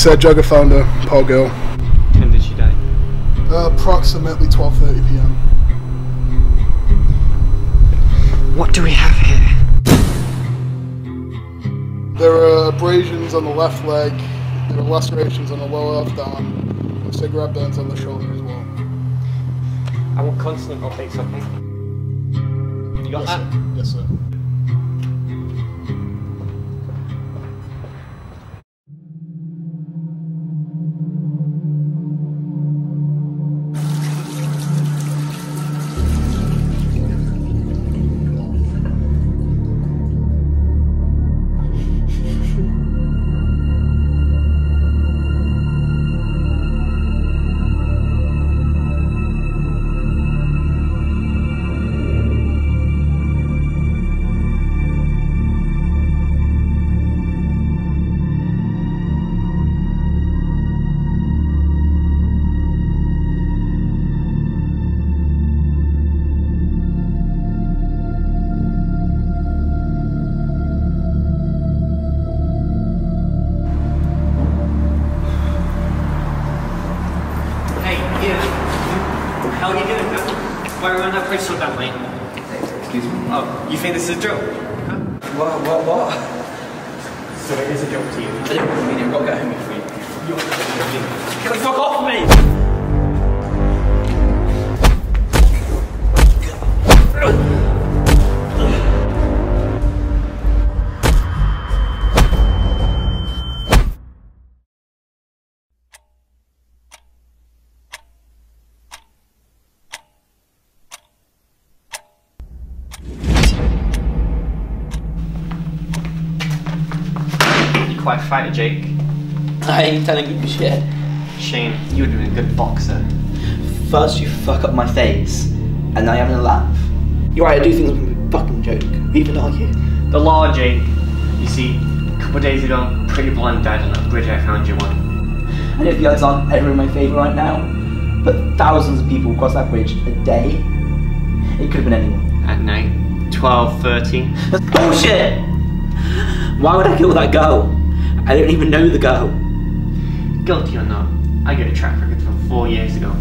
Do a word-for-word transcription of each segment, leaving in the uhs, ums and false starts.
said, Jugger found a poor girl. When did she die? Uh, approximately twelve thirty p m What do we have here? There are abrasions on the left leg, there are lacerations on the lower left arm, and cigarette burns on the shoulder as well. I want constant updates, okay? You got Yes, that? sir. Yes, sir. How are you doing, man? Why are we on that place so damn late? Excuse me? Oh, you think this is a joke? Huh? What, what, what? So it is a joke to you? I don't mean you've got to get home with me. You're joking. Get the fuck off me! Quite a fighter, Jake. I ain't telling you shit. Shame, you would have been a good boxer. First you fuck up my face, and now you're having a laugh. You're right, I do think it's a fucking joke. Who even are you? The law, Jake. You see, a couple of days ago, Pretty Blonde died on that bridge I found you on. I know the odds aren't ever in my favour right now, but thousands of people cross that bridge a day. It could have been anyone. At night, twelve, thirteen. That's bullshit! Why would I kill that girl? I don't even know the girl. Guilty or not, I get a track record from four years ago.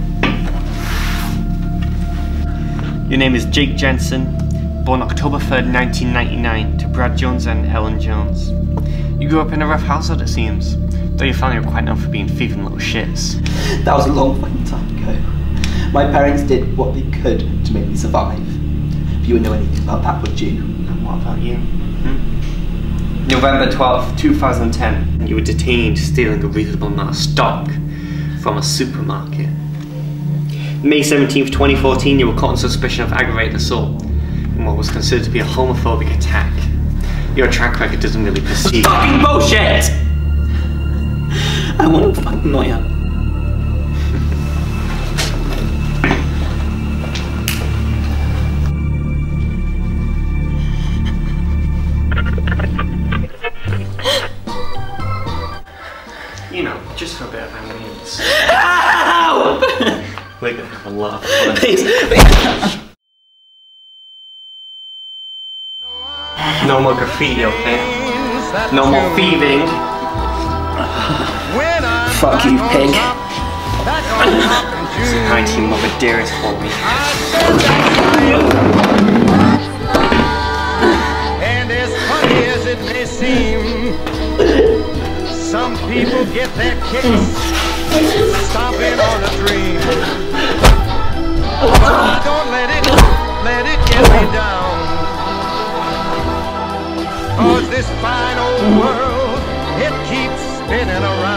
Your name is Jake Jensen, born October third, nineteen ninety-nine, to Brad Jones and Ellen Jones. You grew up in a rough household, it seems, though your family were quite known for being thieving little shits. That was a long fucking time ago. My parents did what they could to make me survive. If you would know anything about that, would you? And what about you? Hmm? November twelfth, two thousand ten, you were detained stealing a reasonable amount of stock from a supermarket. May seventeenth, twenty fourteen, you were caught on suspicion of aggravated assault in what was considered to be a homophobic attack. Your track record doesn't really proceed. Fucking bullshit! I want to fucking lawyer. You know, just for a bit of ambience. Help! We're gonna have a lot of fun. Please, No more graffiti, okay? No more thieving. fuck you, pig. Say hi to your mother dearest for me. And as funny as it may seem, some people get their kicks stomping on a dream. Don't let it, let it get me down. 'Cause this fine old world, it keeps spinning around.